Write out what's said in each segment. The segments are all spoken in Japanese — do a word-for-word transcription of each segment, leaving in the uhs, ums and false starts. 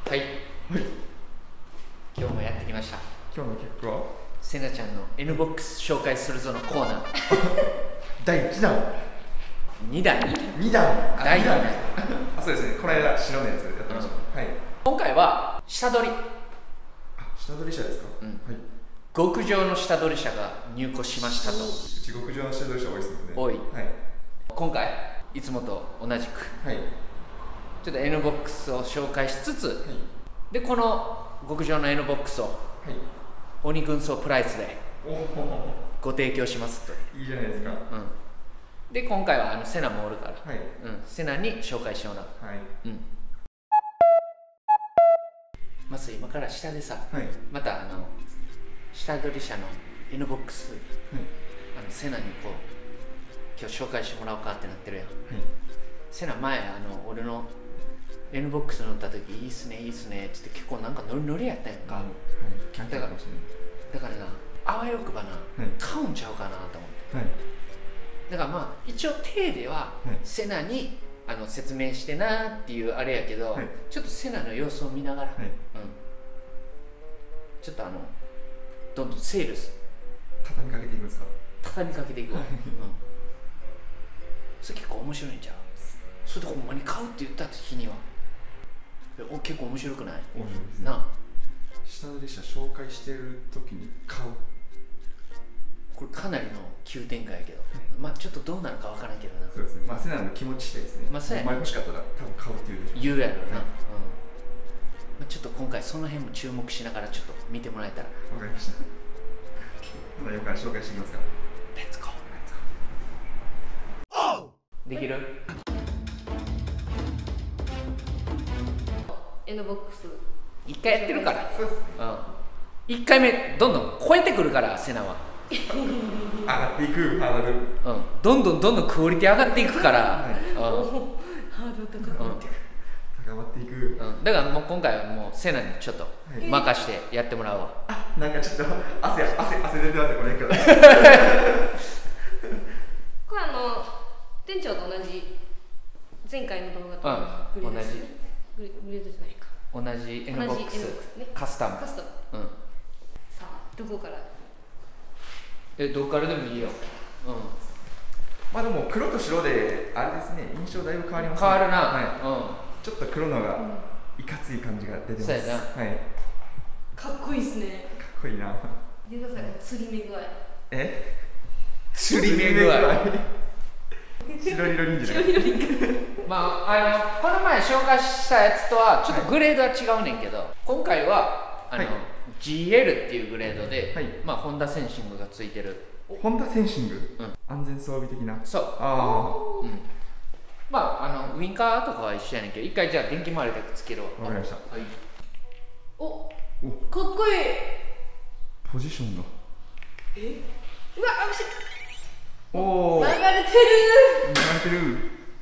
はい、はい、今日もやってきました。 今日の結果はせなちゃんの N ボックス紹介するぞのコーナーだいいちだんにだんにだんだいにだんあ、そうですね、この間白のやつやってました、うん、はい。 今回は下取り、 あ、下取り車ですか、 うん、 はい。 極上の下取り車が入庫しましたと。うち極上の下取り車多いですもんね。 多い、 はい。 今回いつもと同じく、はい、ちょっと N ボックスを紹介しつつ、はい、でこの極上の N ボックスを、はい、鬼軍曹プライスでご提供しますと。 いいじゃないですか、うん、 で今回はあのセナもおるから、 はい、 うん、セナに紹介してもらう、はい、うん、まず今から下でさ、はい、またあの下取り車の N ボックス、はい、あのセナにこう今日紹介してもらおうかってなってるやん、はい、セナ前あの俺の N ボックス乗った時いいっすねいいっすねって言って結構なんかノリノリやったやんか、うん、はい、キャンキャンかもしれない。だからなあわよくばな、はい、買うんちゃうかなと思って、はい、だからまあ一応手では、はい、セナにあの説明してなっていうあれやけど、はい、ちょっとセナの様子を見ながら、はい、うん、ちょっとあのどんどんセールス畳みかけていくんですか。 畳みかけていくわ、うん、それ結構面白いんちゃう。それでほんまに買うって言った日にはお結構面白くない。 面白いですね。なあ下取り車紹介してる時に買う、 これかなりの急展開やけど、まあちょっとどうなるかわからんけどな。 そうですね、まあセナの気持ちしてですね、まあそうやね、お前欲しかったら多分買うっていう言うやろな、はい、うん、まあ、ちょっと今回その辺も注目しながらちょっと見てもらえたら。わかりました。まだよから紹介していきますから。 レッツゴー。できる？ N ボックス一回やってるから。 そうですね、 うん、一回目どんどん超えてくるからセナは上がっていくハードル、 うん、どんどんどんどんクオリティ上がっていくから、はい、うん、 ハードル高まっていく、 高まっていく、 うん、だからもう今回はもうセナにちょっと任してやってもらうわ、 はい、なんかちょっと汗汗汗出てますよこれ。これあの店長と同じ前回の動画とグレード、うん、同じグレードじゃないか、 同じ N ボックス、ね、カスタム、 カスタム、うん、さあどこから？ えどこからでもいいよ、うん、 まあでも黒と白であれですね、印象だいぶ変わりますね。 変わるな、 はい、 うん、 ちょっと黒のがいかつい感じが出てます、うん、そうやな、はい、 かっこいいですね。 かっこいいな。 見てください、釣り目具合。 え釣り目具合白色忍者。 まああのこの前紹介したやつとはちょっとグレードは違うねんけど、はい、今回はあの、はい、ジーエル っていうグレードで、はい、まあホンダセンシングがついてる。 ホンダセンシング、うん、安全装備的な。そう。ああ、うん、 まああのウインカーとかは一緒やねんけど、一回じゃあ電気回りだけつけるわ。 わかりました。はい、 おお、かっこいい。 ポジションがえ、うわ、あ、しおお、 流れてる流れてる。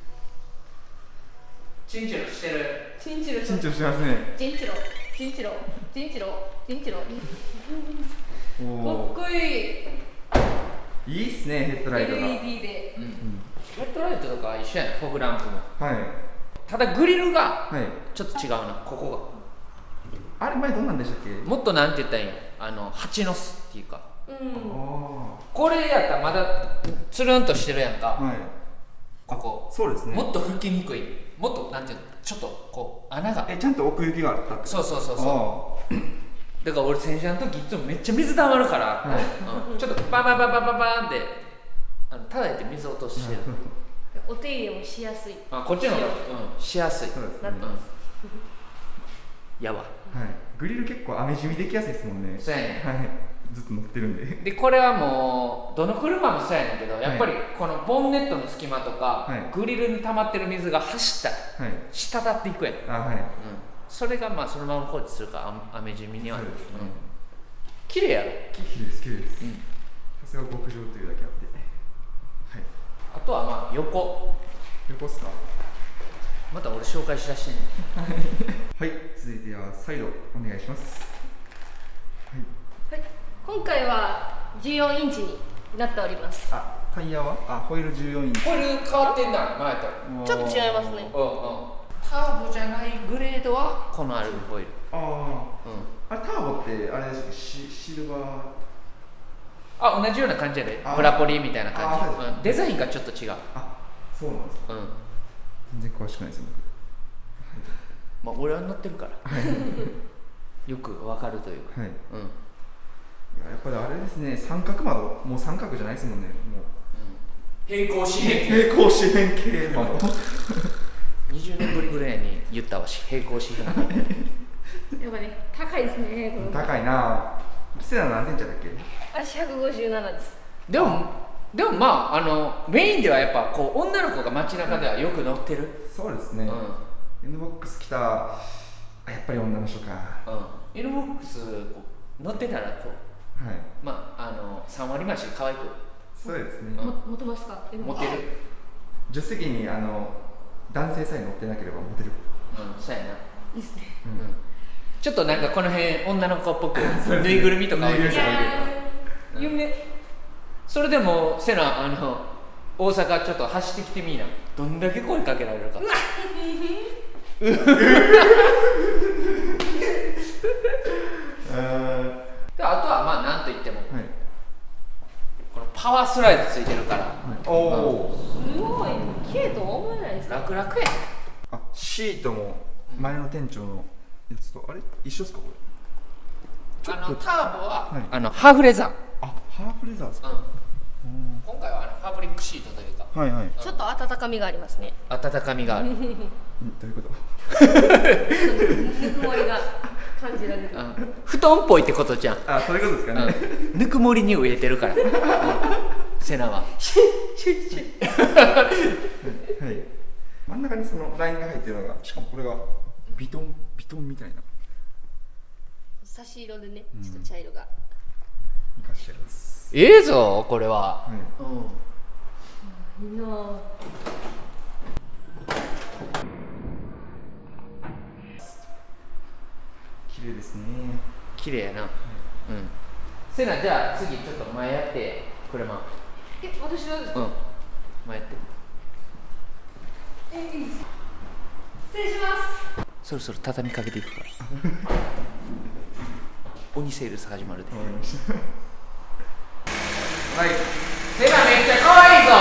チンチロしてる。 チンチロチンチロしてますね。 チンチロチンチロチンチロチンチロ。かっこいい。 いいっすね、ヘッドライトがエルイーディー で、 うんうん、ヘッドライトとか一緒やねん、フォグランプも。 はい。 ただグリルがちょっと違うな、ここが。あれ前どんなんでしたっけ？ もっとなんて言ったらいいん、あの蜂の巣っていうか、うん、これやったらまだつるんとしてるやんか、はい、ここ。 そうですね、もっと拭きにくい、もっとなんていうの、ちょっとこう穴がえちゃんと奥行きがあった。 そうそうそうそう。だから俺洗車の時いつもめっちゃ水溜まるから、はい、うん、ちょっとバンバンバンバンバンバンってあのただいて水落としてるお手入れもしやすい。 あ、こっちの方が、うん、しやすい。 そうですね、 うん、やば、はい、 グリル結構雨染みできやすいですもんね。 そうやね、 はい、ずっと乗ってるんで。でこれはもうどの車もそうやねんけど、やっぱりこのボンネットの隙間とか、はい、グリルに溜まってる水が走ったら、はい、滴っていくやん。あ、はい、うん、それがまあそのまま放置するから雨染みには。そうですね、うん、綺麗やろ。 綺麗です綺麗です。さすが極上というだけあって、はい、 あとはまあ横横っすか。 また俺紹介しだしてんねはい、続いてはサイドお願いします。 はい、はい、今回はじゅうよんインチになっております。 あ、タイヤはあホイールじゅうよんインチ。 ホイール変わってんな、前と。 ちょっと違いますね。 うんうん。 ターボじゃないグレードはこのアルミホイル。 ああ、うん、あれターボってあれですか、シシルバー。 あ、同じような感じやで、プラポリみたいな感じ、うん、デザインがちょっと違う。 あ、そうなんですか。うん、全然詳しくないですよ僕。まあ俺は乗ってるからよくわかるというか、はい、うん、 やっぱりあれですね、三角窓、もう三角じゃないですもんね、もう、 うん、平行四辺平行四辺形窓にじゅうねんぶりぐらいに言ったわし、平行四辺形やっぱね、高いですね、この高いな。セナ何センチだっけ？ 私ひゃくごじゅうななです。 でもでもまああのメインではやっぱこう女の子が街中ではよく乗ってる。 そうですね。うん、N ボックス来たやっぱり女の人か。 うん。N ボックスこう乗ってたらこう、はい。まああの三割増し可愛く。 そうですね。 うん、持てますか？ 持てる。 助手席にあの男性さえ乗ってなければ持てる。 うん、そうやな。いいですね。 うん。ちょっとなんかこの辺女の子っぽくぬいぐるみとか置いてる。 夢。 それでもセナあの大阪ちょっと走ってきてみいな。どんだけ声かけられるか。であとはまあなんといっても、はい、このパワースライドついてるから。はい、おお。すごい。綺麗とは思えないですね。 楽々や。 あ、シートも前の店長のやつとあれ一緒ですかこれ？ あのターボは、はい、あのハーフレザー。 あ、ハーフレザーですか？うん、 今回はあのファブリックシートというか、 はいはい、 ちょっと温かみがありますね。 温かみがある。どういうこと？ ぬくもりが感じられる。 布団っぽいってことじゃん。 あ、そういうことですかね。 ぬくもりに植えてるから。セナは。はい。 真ん中にそのラインが入ってるのが、しかもこれがビトンビトンみたいな。 差し色でね、ちょっと茶色が。 生かしてるんです。 ええぞこれは。 うん。いいな。 綺麗ですね。 綺麗やな。うん。セナじゃあ次ちょっと前やって車。 え、私はですか？ うん。前やって。 え、いいです。失礼します。 そろそろ畳みかけていくから。鬼セールス始まるで。はい。セナめっちゃ可愛いぞ。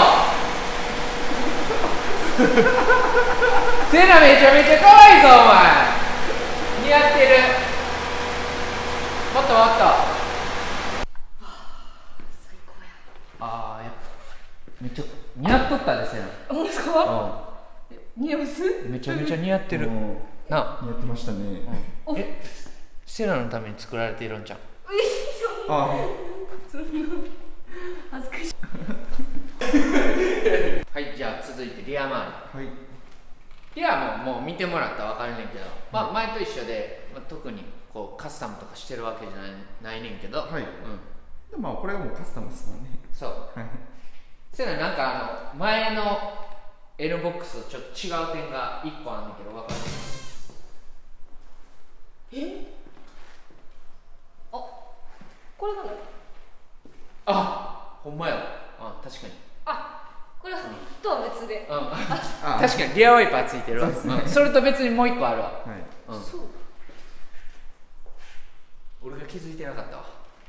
セナめちゃめちゃ可愛いぞお前。似合ってる。もっともっと。 最高や。 ああ、やっぱめっちゃ似合っとったですね。 本当ですか？似合います？ めちゃめちゃ似合ってる。な。 似合ってましたね。 え、セナのために作られているんじゃん。 ああ。 恥ずかしい。 はい、じゃあ続いてリア周り。はい。リアももう見てもらったら分かるねんけど、まあ前と一緒で、まあ、特にこうカスタムとかしてるわけじゃないないねんけど、はい。うん。 でもまあこれはもうカスタムですもんね。 そう。セナなんかあの前の N ボックスとちょっと違う点がいっこあるんだけど分かる？ え？あ、これがね。 あ、ほんまや。あ、確かに。 あ、これとは別で。 うん。確かにリアワイパーついてるわ。そ, それと別にもう一個あるわ。はい。うん、そう。俺が気づいてなかったわ。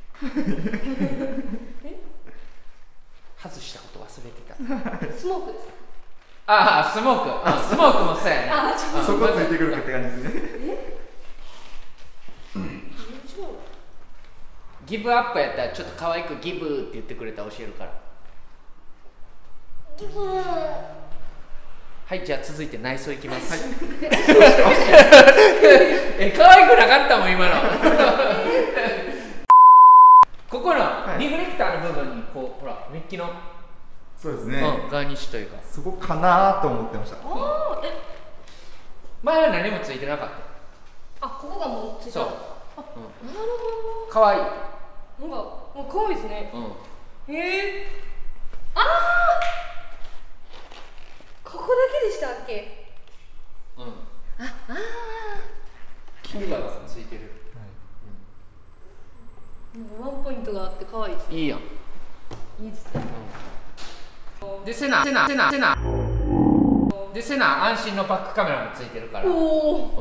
え？外したこと忘れてた。スモークですか？ ああ、スモーク。あ、スモークもそうやね。 あ、そこついてくるかって感じですね。え？ ギブアップやったらちょっと可愛くギブって言ってくれたら教えるから。ギブ。はい、じゃあ続いて内装いきます。はい、え、可愛くなかったもん今の。ここのリフレクターの部分にこうほらメッキのそうですね、 うん、ガーニッシュというかそこかなと思ってました。 あ、え、 前は何もついてなかった。 あ、ここがもうついてた。そう、あ、うん、なるほど。 可愛い。 なんかもう可愛いですね。うん。ええー。ああ。ここだけでしたっけ？うん。あ、ああ。 キーバーがついてる。はい。 うん。ワンポイントがあって可愛いですね。 いいやん。 いいですね。 うん、でセナセナセナセナでセナ安心のバックカメラもついてるから。おお、うん、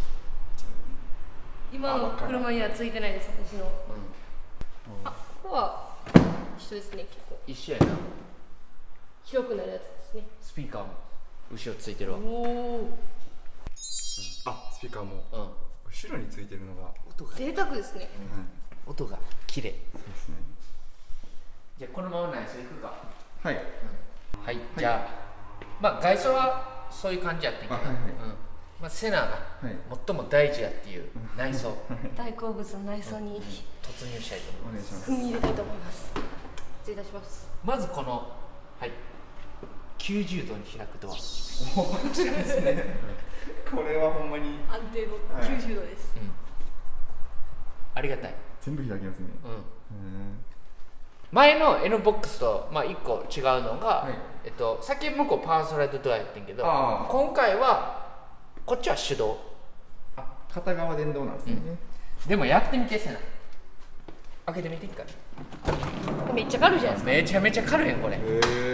今の車にはついてないです私の、うん、あ、ここは一緒ですね。結構一緒やな。 広くなるやつですね。 スピーカーも後ろついてるわ。おお、あ、スピーカーも、うん、後ろについてるのが音が贅沢ですね、 うん、音が綺麗。 そうですね。 じゃあこのまま内装いくか。 はい、うん、 はい、じゃあ、まあ外装はそういう感じやってんけど、はいはい、うん、まあセナが最も大事やっていう内装、 大好物の内装に突入したいと思います。 踏み入れたいと思います。失礼いたします。 まずこの、はい、きゅうじゅうどに開くドア。 おお、こちらですね。これはほんまに安定のきゅうじゅうどです、はい、うん、 ありがたい。 全部開きますね。うん、うん、 前の N ボックスと、まあ、いっこ違うのが、はい、えっと、さっき向こうパワースライドドアやってんけど、今回はこっちは手動。 あ、片側電動なんですね、 うん、でもやってみてせな。開けてみていいかな。めっちゃ軽いじゃないですか。 めちゃめちゃ軽いやんこれ、うん、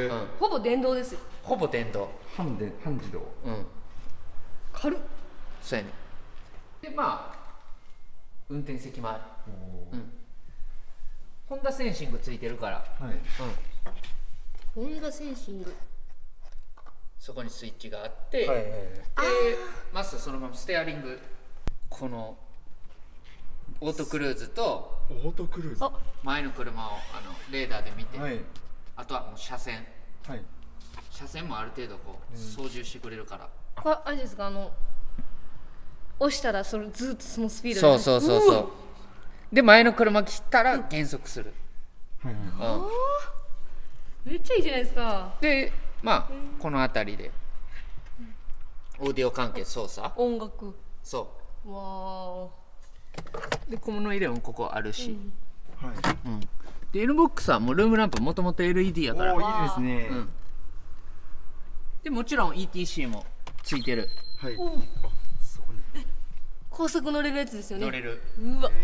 ほぼ電動ですよ。 ほぼ電動、 半で半自動、うん、 軽っ。 そうやね。でまあ運転席もある。うん、ホンダセンシングついてるから、はい、 うん、ホンダセンシング、 そこにスイッチがあって、はいはいはい、でまずそのままステアリング、このオートクルーズとオートクルーズ、 前の車をあのレーダーで見て、はい、あとはもう車線、はい、車線もある程度こう操縦してくれるから、 うん、これあれですか、あの押したらそれずっとそのスピードで、そうそうそうそう、で前の車切ったら減速する、うん、はいはい、 うん、めっちゃいいじゃないですか。 でまあ、うん、この辺りでオーディオ関係操作、 音楽、 そう、 わー、 で小物入れもここあるし、うん、はい、うん、で N ボックスはもうルームランプもともと エルイーディー やから、 おー、いいですね、うん、 でもちろん イーティーシー もついてる、 はい、 高速乗れるやつですよね。 乗れる。 うわ、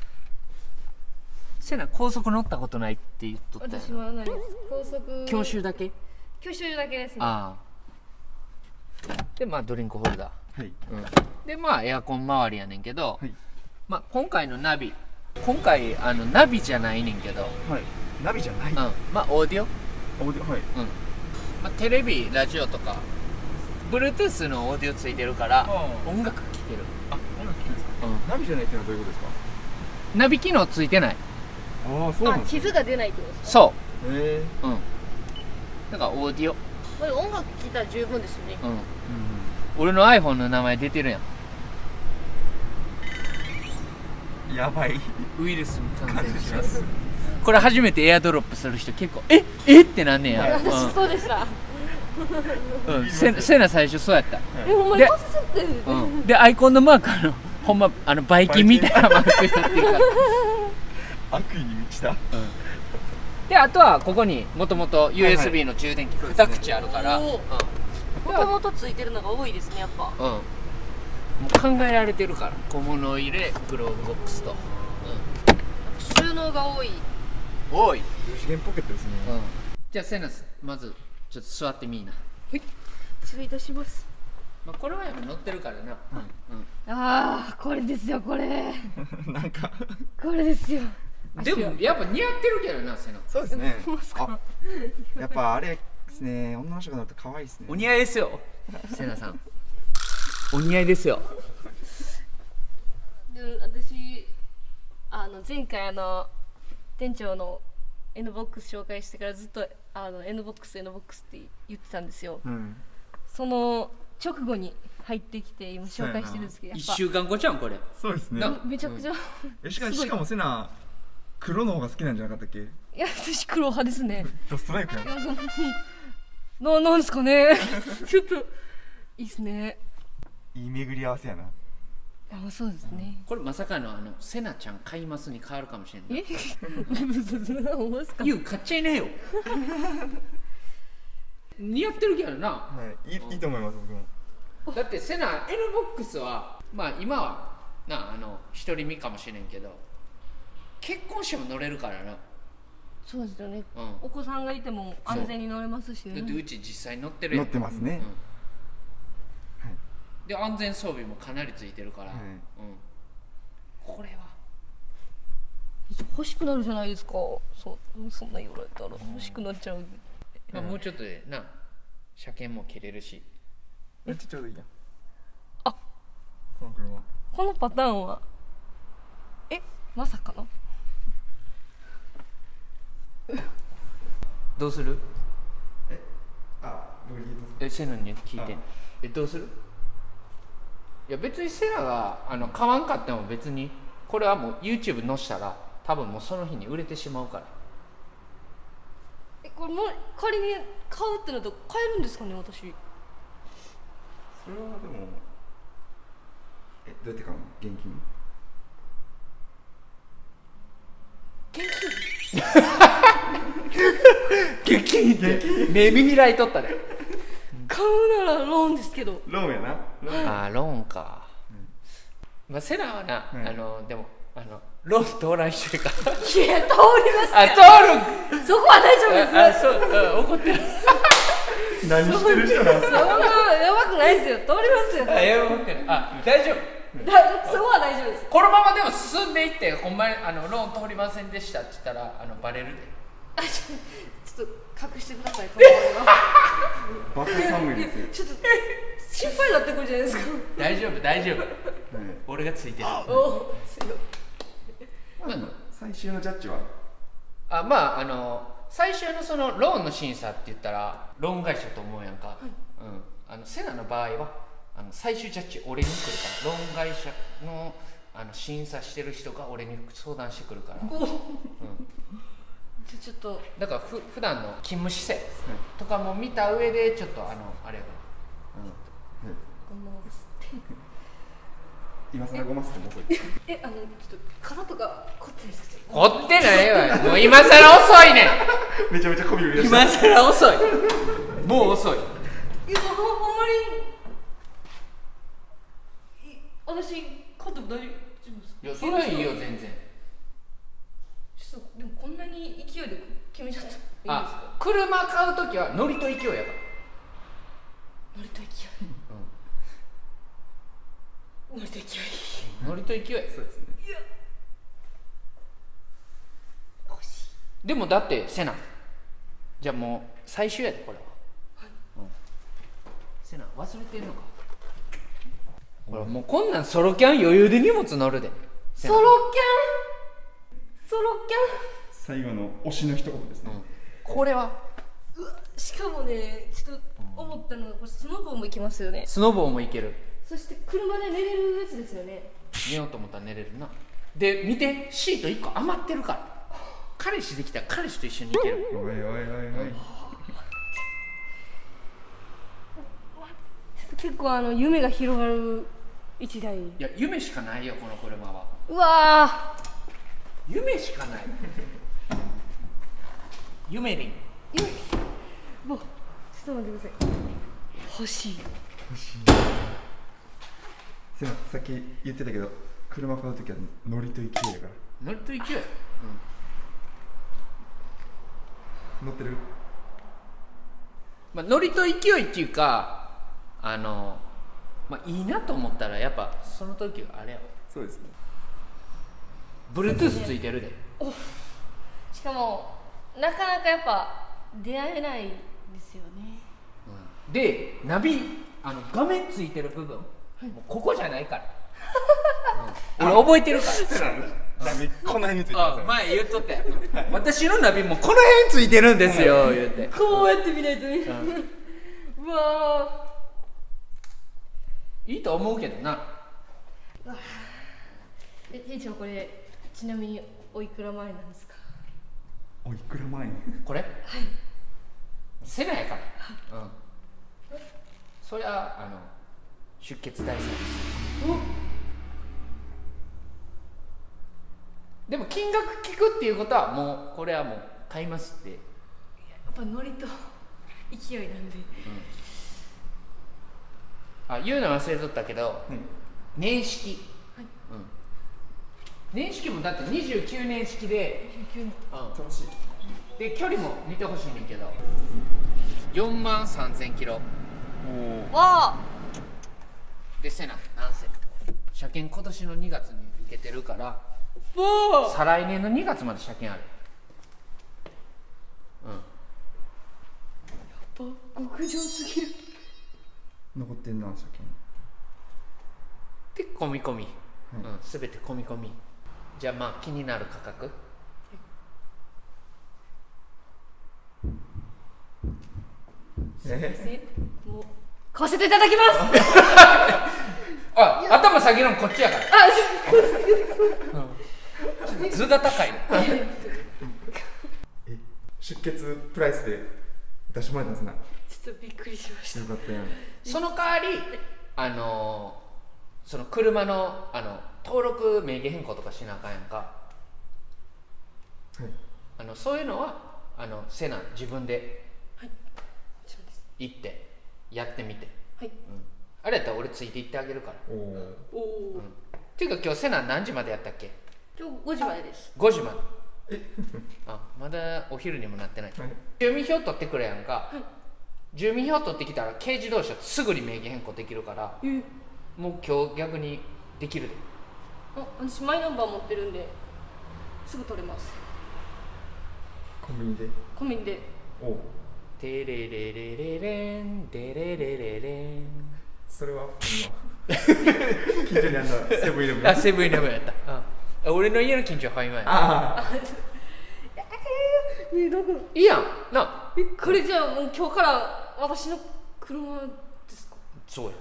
せな高速乗ったことないって言っとった。 私はないです。高速教習だけ、 教習だけですね。 ああ、でまあドリンクホルダー、はい、うん、でまあエアコン周りやねんけど、はい、まあ今回のナビ、今回あのナビじゃないねんけど、はい、 ナビじゃない、うん、 まあオーディオ、 オーディオ、はい、うん、 まあテレビ、ラジオとか Bluetooth のオーディオついてるから音楽聴ける。 あ、音楽聴けるんですか、うん、ナビじゃないっていうのはどういうことですか。 ナビ機能ついてない。 ああ、そうなんですね。地図が出ないってことですか。 そう、へえ、うん、だからオーディオ、 まあ、音楽聴いたら十分ですよね。うん、うん、 俺の iPhone の名前出てるやん。やばい、 ウイルスに感染します。これ初めてエアドロップする人結構ええってなんねんや。 私そうでした。 うん、せせな最初そうやった。 え、ほんまにパスすって。 うん、でアイコンのマーク、あのほんまあのバイキンみたいなマークになってるから。 悪意に満ちた。うん、 であとはここにもともと ユーエスビー の充電器に口あるから、もともとついてるのが多いですね、やっぱ。うん、もう考えられてるから、小物入れ、グローブボックスと、 うん、収納が多い。 多い。 四次元ポケットですね。うん、 じゃあセナス、まずちょっと座ってみいな。はい、 失礼いたします。 まあこれはやっぱ乗ってるからな。うん、うん、 ああ、これですよ、これ。 なんかこれですよ。 でもやっぱ似合ってるけどな、セナ。 そうですね。あ、やっぱあれですね、女の人が乗ると可愛いですね。 お似合いですよ、セナさん。お似合いですよ。 で私あの前回あの店長の N ボックス紹介してからずっとあの N ボックス N ボックスって言ってたんですよ。うん、その直後に入ってきて今紹介してるんですけど、 いっしゅうかんごちゃんこれ。 そうですね。 めちゃくちゃ、 うん、しかしかもセナ黒の方が好きなんじゃなかったっけ。いや、私黒派ですね。 ドストライクやん。 な、なんですかね。ちょっといいっすね。 いい巡り合わせやな。 あ、そうですね。 これまさかのあのセナちゃん買いますに変わるかもしれない。 え？ ユウ買っちゃいねえよ。似合ってるけどな。はい、いい、いいと思います僕も。 だってセナ N ボックスはまあ今はなあの独り身かもしれんけど、結婚しても乗れるからな。 そうですよね、うん、お子さんがいても安全に乗れますしね。 だってうち実際乗ってるやん。 乗ってますね、 で安全装備もかなりついてるから、うん、これは欲しくなるじゃないですか。そそんな言われたら欲しくなっちゃう。 まあ、もうちょっとでな車検も切れるし、 めっちゃちょうどいいやん。 あ、 この車このパターンはえまさかのどうする？ えあ僕聞いてます。 えセナに聞いてん。えどうする？いや別にセナがあの買わんかっても別にこれはもう YouTube 載したら多分もうその日に売れてしまうから。 えこれも仮に買うってなったら買えるんですかね私。 それはでもえどうやって買うの？現金？ 現金現金って目見開いとったで。 買うならローンですけど。 ローンやな。 ああローンか、うん、まあセナはな、うん、あのでもあのローン通らんしてるから。いや通りますあ通る。 そこは大丈夫です。 あそう、うん、怒ってる。 何してる人なんですか。 そんなやばくないですよ。通りますよ。 あやばくない。あ大丈夫。 だそこは大丈夫です。 このままでも進んでいってほんまにあのローン通りませんでしたって言ったらあのバレるで。 あちょちょっと隠してください。 バカ寒いですよ。 ちょっと心配になってくるじゃないですか。 大丈夫大丈夫、うん、俺がついてる。 お強い。 まあ、最終のジャッジはあまああの最終のそのローンの審査って言ったらローン会社と思うやんか、はい、うん、あのセナの場合はあの最終ジャッジ俺に来るからローン会社のあの審査してる人が俺に相談してくるから、うん、 じゃちょっとだからふ普段の勤務姿勢とかも見た上でちょっとあのあれやから、うん、 ごまをすって今更ごますってもこいえあのちょっと肩とか凝ってるんですか。 凝ってないわよ。もう今更遅いねん。 めちゃめちゃこび売り出して今更遅い。もう遅い。 いやほんまに私肩も大丈夫ですか。 いやそれはいいよ全然。 ちょっとでもこんなに勢いで決めちゃったらいいんですか。 あ車買うときはノリと勢いやから。 ノリと勢い。うん。ノリと勢い。 ノリと勢い。そうですね。いや。欲しい。でもだってセナ。じゃあもう最終やでこれは。はい。うん。セナ忘れてんのか。これもうこんなんソロキャン余裕で荷物乗るで。 ソロキャン。ソロキャン。 最後の推しの一言ですね。うん、 これは。 うわしかもねちょっと思ったのがこれスノボーも行きますよね。 スノボーも行ける。 そして車で寝れるやつですよね。 寝ようと思ったら寝れるな。で見てシートいっこ余ってるから彼氏できたら彼氏と一緒に行ける。 おいおいおいおい、うん、 結構あの夢が広がる一台。いや夢しかないよこの車は。 うわー夢しかない。夢リン夢もうちょっと待ってください。欲しい欲しい。すいませんさっき言ってたけど車買うときはノリと勢いだから。 ノリと勢い、うん、 乗ってる。 まあノリと勢いっていうかあのまあいいなと思ったらやっぱその時はあれやわ。 そうですね。 Bluetooth ついてるで。 おしかもなかなかやっぱ出会えないですよね、 うん、でナビあの画面ついてる部分、はい、もうここじゃないから、うん、俺覚えてるからナビこの辺についてます。 前言っとったよ私のナビもこの辺ついてるんですよ言うてこうやって見ないとね、うん、うわいいと思うけどな。 うわえ店長これちなみにおいくら前なんですか。 おいくら前これ、はい、セナやから、うん、そりゃあの出血大作です。でも金額聞くっていうことはもうこれはもう買いますって。やっぱノリと勢いなんで、 うん、あ言うの忘れとったけど、うん、年式、はい、うん年式もだってにじゅうきゅうねん式でにじゅうきゅうねん、 うん、楽しいで距離も見てほしいねんけどよんまんさんぜんキロ。 おわあでせななんせ車検今年のにがつに受けてるからもう再来年のにがつまで車検ある。 うんやっぱ極上すぎる。 残ってんな車検で込み込み、 はい、 うん、全て込み込み。じゃあまあ気になる価格、 えもう買わせていただきますあ、頭下げるのこっちやから。あ、うん、図が高いのえ出血プライスで出してもらえたんですな。 ちょっとびっくりしました。 よかったやん。 その代わりあのー、その車のあの登録名義変更とかしなあかんやんか、はい、あのそういうのはあのセナ自分で行ってやってみて、はい、うん、あれやったら俺ついて行ってあげるから。おお、うん、っていうか今日セナ何時までやったっけ？ 今日ごじまでです。 ごじまであ、まだお昼にもなってない、はい、住民票取ってくれやんか、はい、住民票取ってきたら軽自動車すぐに名義変更できるから、えもう今日逆にできるで。 あ、私マイナンバー持ってるんですぐ取れます。 コンビニでコンビニでおうテレレレレレンデレレレレン。 それは今近所にあんなセブンイレブン。 あ、セブンイレブンやった。あ、俺の家の近所はファイマや。 ああえ、どこいいやんな。 え、これじゃあもう今日から私の車ですか？ そうや。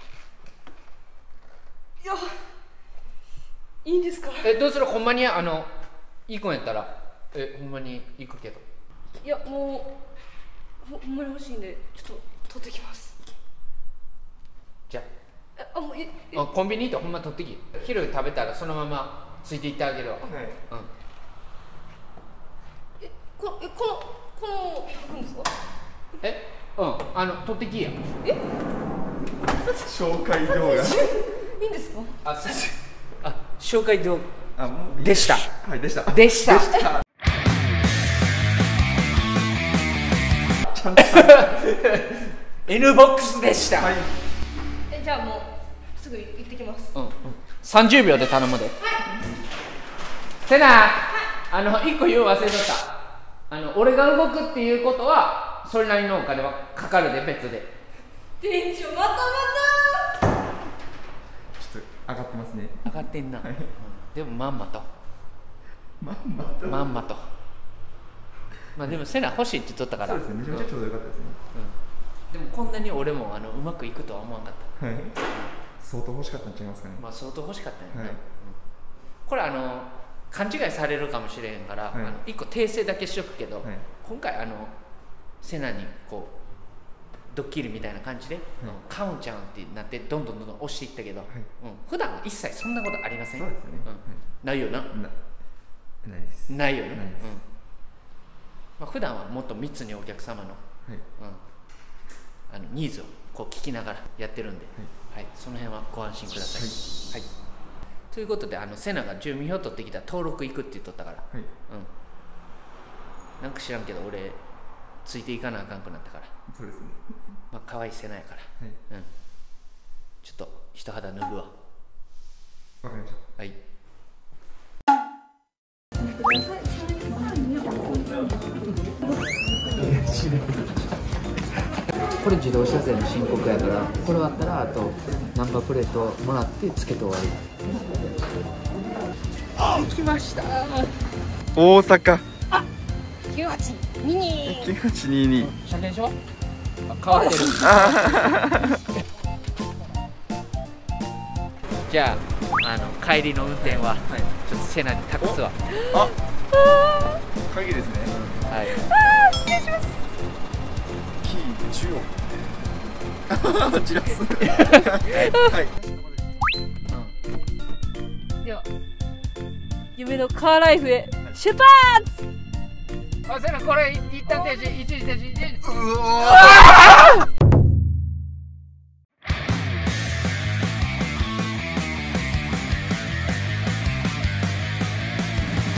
いや、いいんですか？ え、どうする？ほんまにあの行くんやったらえ、ほんまに行くけど。 いや、もうほんまに欲しいんでちょっと取ってきます。 じゃあ、あ、もうええあ、コンビニ行ってほんま取ってき。昼食べたらそのままついて行ってあげるわ。はい、うん。 え、このえこのこの行くんですか？ え、うん、あの取ってきや。 え、 紹介動画いいんですか？ あ、さしあ、紹介動画あもうでした。 はい、でしたでした。でした。N ボックスでした。はい、 え、じゃあもうすぐ行ってきます。 うん、さんじゅうびょうで頼むで。はい、せな、はい、あのいっこ言う忘れとった。あの俺が動くっていうことはそれなりのお金はかかるで、別で。 店長またまたちょっと上がってますね。 上がってんな、はい、うん、でもまんまとまんまとまんまとまあでもセナ欲しいって言っとったから。 そうですね、めちゃめちゃちょうどよかったですね、 うん、でもこんなに俺もあのうまくいくとは思わなかった。はい、 相当欲しかったんちゃいますかね。 まあ相当欲しかったよね、はい、うん、これあの勘違いされるかもしれへんから、はい、あのいっこ訂正だけしとくけど、はい、今回あのセナにこうドッキリみたいな感じで、はい、カウンちゃんってなってどんどんどんどん押していったけど、はい、うん、普段は一切そんなことありません。 そうですね、うん、はい、 ないよな。な、 ないです。 ないよな。 ないです、うん、 まあ、普段はもっと密にお客様の、はい、うん、あのニーズをこう聞きながらやってるんで、はいはい、その辺はご安心ください。はい、はい、ということであのセナが住民票取ってきたら登録行くって言っとったから、はい、うん、なんか知らんけど俺ついていかなあかんくなったから。 そうですね、 まあ可愛いセナやから、はい、うん、ちょっと一肌脱ぐわ。 わかりました。 はい。これ自動車税の申告やから、これ終わったらあとナンバープレートもらってつけて終わり。あ、着きました。 大阪。 あ、きゅうはちにに。 きゅうはちにに。 車検証？あ、変わってる。じゃあ、あの帰りの運転は、はい、ちょっとセナに託すわ。 あ、鍵ですね。 はい。 あ、失礼します。 キー中央。散らす。はい。 うん、では、夢のカーライフへ出発。 あ、セナこれ一旦停止、一時停止、一時。 うわー。